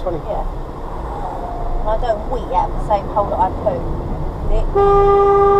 20. Yeah. And I don't wee out of the same hole that I poo. Is it?